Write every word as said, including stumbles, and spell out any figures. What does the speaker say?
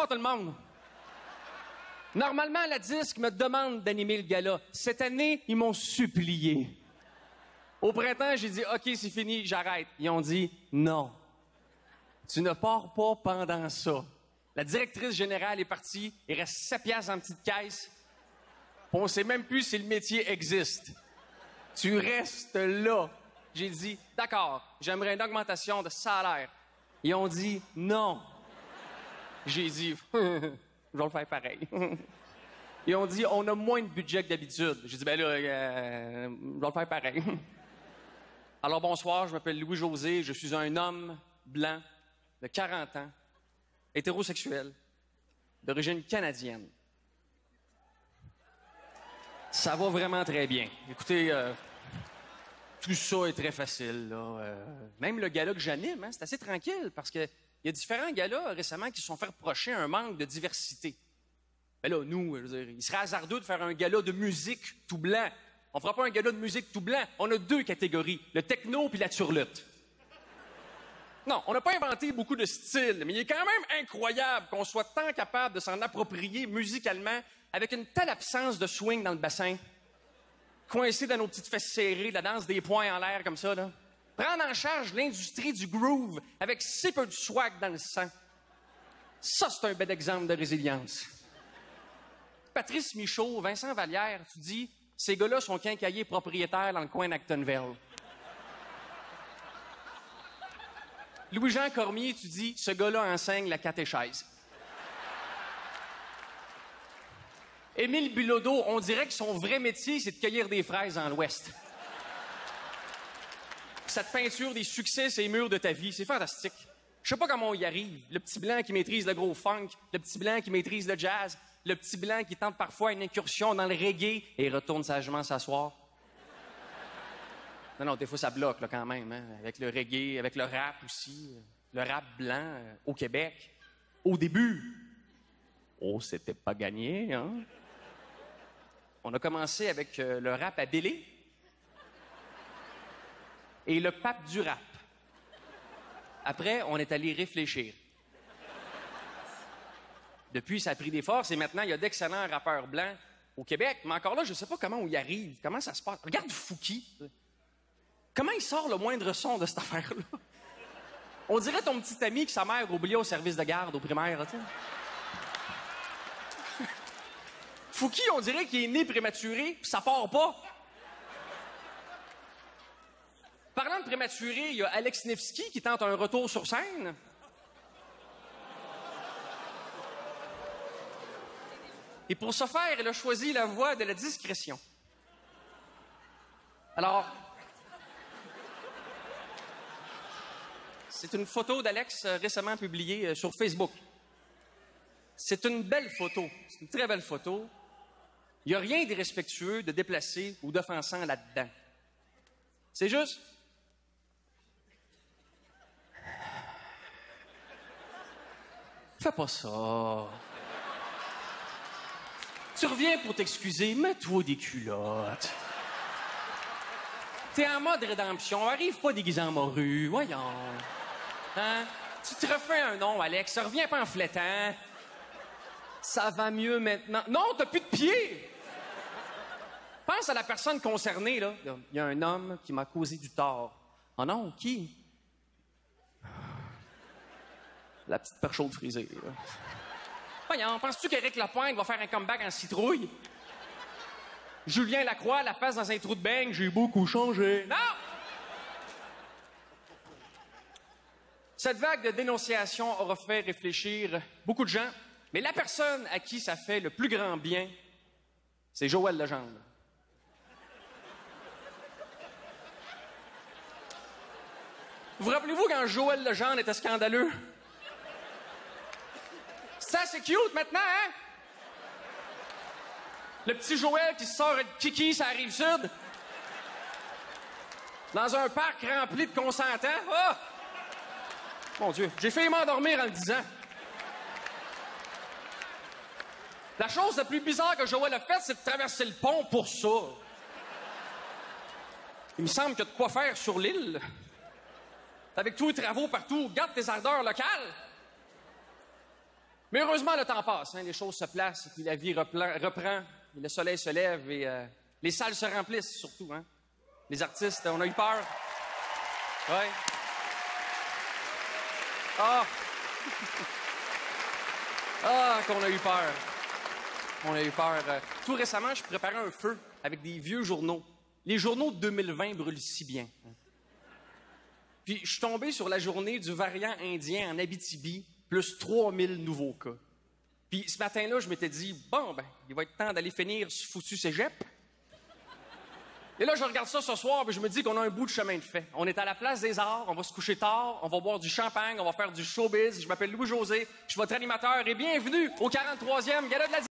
pas tout le monde. Normalement, la disque me demande d'animer le gala. Cette année, ils m'ont supplié. Au printemps, j'ai dit, OK, c'est fini, j'arrête. Ils ont dit, non. Tu ne pars pas pendant ça. La directrice générale est partie, il reste sept piastres en petite caisse. On sait même plus si le métier existe. Tu restes là. J'ai dit, d'accord, j'aimerais une augmentation de salaire. Ils ont dit, non. J'ai dit, je vais le faire pareil. Ils ont dit, on a moins de budget que d'habitude. J'ai dit, ben là, euh, je vais le faire pareil. Alors bonsoir, je m'appelle Louis-José, je suis un homme blanc de quarante ans, hétérosexuel, d'origine canadienne. Ça va vraiment très bien. Écoutez, euh, tout ça est très facile, là. Euh, même le gala que j'anime, hein, c'est assez tranquille, parce que il y a différents galas récemment qui se sont fait reprocher un manque de diversité. Ben là, nous, je veux dire, il serait hasardeux de faire un gala de musique tout blanc. On fera pas un gala de musique tout blanc. On a deux catégories, le techno puis la turlute. Non, on n'a pas inventé beaucoup de styles, mais il est quand même incroyable qu'on soit tant capable de s'en approprier musicalement avec une telle absence de swing dans le bassin, coincé dans nos petites fesses serrées, la danse des poings en l'air comme ça, là. Prendre en charge l'industrie du groove avec si peu de swag dans le sang. Ça, c'est un bel exemple de résilience. Patrice Michaud, Vincent Vallière, tu dis, ces gars-là sont quincailliers propriétaires dans le coin d'Actonville. Louis-Jean Cormier, tu dis, ce gars-là enseigne la catéchèse. Émile Bilodeau, on dirait que son vrai métier, c'est de cueillir des fraises dans l'Ouest. Cette peinture des succès, c'est les murs de ta vie. C'est fantastique. Je sais pas comment on y arrive. Le petit blanc qui maîtrise le gros funk, le petit blanc qui maîtrise le jazz, le petit blanc qui tente parfois une incursion dans le reggae et retourne sagement s'asseoir. Non, non, des fois, ça bloque, là, quand même, hein, avec le reggae, avec le rap aussi. Le rap blanc euh, au Québec. Au début, oh, c'était pas gagné, hein? On a commencé avec euh, le rap à Bélé et le pape du rap. Après, on est allé réfléchir. Depuis, ça a pris des forces et maintenant, il y a d'excellents rappeurs blancs au Québec. Mais encore là, je sais pas comment on y arrive, comment ça se passe. Regarde Fouki. Comment il sort le moindre son de cette affaire-là? On dirait ton petit ami que sa mère oubliait au service de garde au primaire, tu sais. Fouki, on dirait qu'il est né prématuré, pis ça part pas. Parlant de prématuré, il y a Alex Nevsky qui tente un retour sur scène. Et pour ce faire, elle a choisi la voie de la discrétion. Alors, c'est une photo d'Alex euh, récemment publiée euh, sur Facebook. C'est une belle photo. C'est une très belle photo. Il n'y a rien d'irrespectueux, de déplacé ou d'offensant là-dedans. C'est juste... Fais pas ça. Tu reviens pour t'excuser, mets-toi des culottes. T'es en mode rédemption, arrive pas déguisé en morue, voyons. Hein? Tu te refais un nom, Alex, reviens pas en flétant. Ça va mieux maintenant. Non, t'as plus de pieds! Pense à la personne concernée, là. Il y a un homme qui m'a causé du tort. Oh non, qui? La petite perche chaude frisée, là. Voyons, penses-tu qu'Éric Lapointe va faire un comeback en citrouille? Julien Lacroix, la face dans un trou de beigne, j'ai beaucoup changé. Non! Cette vague de dénonciation aura fait réfléchir beaucoup de gens, mais la personne à qui ça fait le plus grand bien, c'est Joël Legendre. Vous rappelez-vous quand Joël Legendre était scandaleux? Ça, c'est cute maintenant, hein? Le petit Joël qui se sort de kiki, ça arrive sud. Dans un parc rempli de consentants. Oh! Mon Dieu, j'ai failli m'endormir en le disant. La chose la plus bizarre que Joël a faite, c'est de traverser le pont pour ça. Il me semble qu'il y a de quoi faire sur l'île. Avec tous les travaux partout, garde tes ardeurs locales. Mais heureusement, le temps passe, hein, les choses se placent, et puis la vie replan- reprend, et le soleil se lève, et euh, les salles se remplissent, surtout. Hein. Les artistes, on a eu peur. Ouais. Ah! Ah, qu'on a eu peur. On a eu peur. Euh, Tout récemment, je préparais un feu avec des vieux journaux. Les journaux de deux mille vingt brûlent si bien. Puis, je suis tombé sur la journée du variant indien en Abitibi, plus trois mille nouveaux cas. Puis, ce matin-là, je m'étais dit, bon, ben, il va être temps d'aller finir ce foutu cégep. Et là, je regarde ça ce soir, puis je me dis qu'on a un bout de chemin de fait. On est à la place des arts, on va se coucher tard, on va boire du champagne, on va faire du showbiz. Je m'appelle Louis-José, je suis votre animateur et bienvenue au quarante-troisième Gala de la